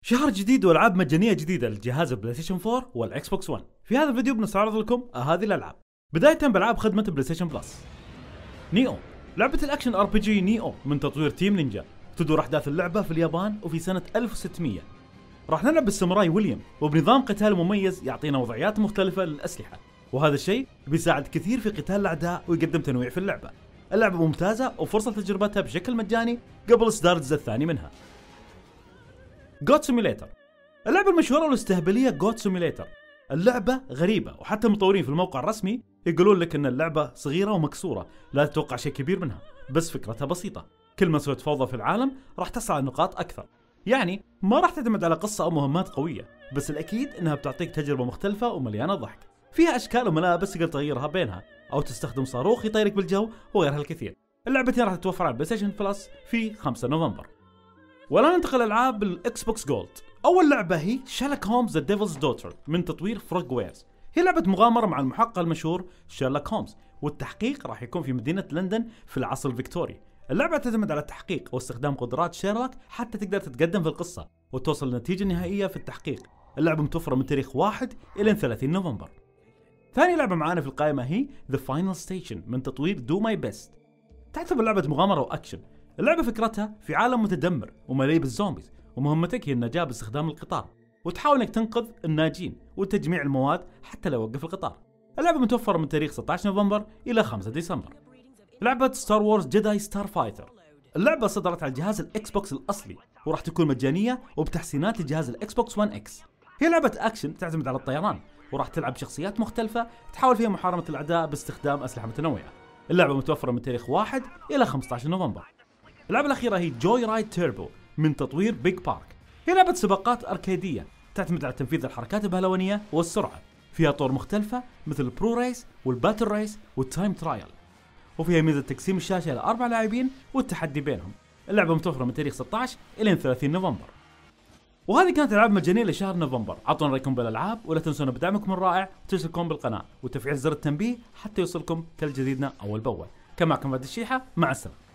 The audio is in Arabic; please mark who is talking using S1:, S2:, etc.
S1: شهر جديد والعاب مجانيه جديده للجهاز البلاي ستيشن 4 والاكس بوكس 1. في هذا الفيديو بنستعرض لكم هذه الالعاب. بدايه بالعاب خدمه بلاي ستيشن بلس. نيو، لعبه الاكشن ار بي جي نيو من تطوير تيم نينجا. تدور احداث اللعبه في اليابان وفي سنه 1600. راح نلعب بالساموراي ويليام وبنظام قتال مميز يعطينا وضعيات مختلفه للاسلحه، وهذا الشيء بيساعد كثير في قتال الاعداء ويقدم تنويع في اللعبه. اللعبه ممتازه وفرصه تجربتها بشكل مجاني قبل اصدار الجزء الثاني منها. جوت سيميليتر، اللعبة المشهورة والاستهبالية جوت سيميليتر. اللعبة غريبة وحتى المطورين في الموقع الرسمي يقولون لك ان اللعبة صغيرة ومكسورة، لا تتوقع شيء كبير منها، بس فكرتها بسيطة. كل ما سويت فوضى في العالم راح تحصل على نقاط اكثر. يعني ما راح تعتمد على قصة او مهمات قوية، بس الاكيد انها بتعطيك تجربة مختلفة ومليانة ضحك. فيها اشكال وملابس تقدر تغيرها بينها، او تستخدم صاروخ يطيرك بالجو وغيرها الكثير. اللعبتين راح تتوفر على البلاي ستيشن بلس في 5 نوفمبر. ولا ننتقل العاب بالاكس بوكس جولد. اول لعبه هي شيرلوك هومز ذا ديفلز دوتر من تطوير فروغ ويرز. هي لعبه مغامره مع المحقق المشهور شيرلوك هومز، والتحقيق راح يكون في مدينه لندن في العصر الفيكتوري. اللعبه تعتمد على التحقيق واستخدام قدرات شيرلوك حتى تقدر تتقدم في القصه وتوصل للنتيجه النهائيه في التحقيق. اللعبه متوفره من تاريخ 1 الى 30 نوفمبر. ثاني لعبه معانا في القائمه هي ذا فاينل ستيشن من تطوير دو ماي بيست. تعتبر لعبه مغامره واكشن. اللعبة فكرتها في عالم متدمر ومليء بالزومبيز، ومهمتك هي النجاة باستخدام القطار، وتحاول انك تنقذ الناجين وتجميع المواد حتى لو وقف القطار. اللعبة متوفرة من تاريخ 16 نوفمبر إلى 5 ديسمبر. لعبة ستار وورز جيداي ستار فايتر. اللعبة صدرت على الجهاز الاكس بوكس الأصلي وراح تكون مجانية وبتحسينات لجهاز الاكس بوكس 1 اكس. هي لعبة أكشن تعتمد على الطيران، وراح تلعب شخصيات مختلفة تحاول فيها محاربة الأعداء باستخدام أسلحة متنوعة. اللعبة متوفرة من تاريخ 1 إلى 15 نوفمبر. اللعبة الأخيرة هي جوي رايد تيربو من تطوير بيج بارك. هي لعبة سباقات أركيدية تعتمد على تنفيذ الحركات البهلوانية والسرعة. فيها طور مختلفة مثل البرو ريس والباتل ريس والتايم ترايل، وفيها ميزة تقسيم الشاشة إلى 4 لاعبين والتحدي بينهم. اللعبة متوفرة من تاريخ 16 إلى 30 نوفمبر. وهذه كانت العاب مجانية لشهر نوفمبر. اعطونا رايكم بالالعاب ولا تنسونا بدعمكم الرائع وتشتركون بالقناة وتفعيل زر التنبيه حتى يوصلكم كل جديدنا اول باول. كان معكم فهد الشيحة، مع السلامة.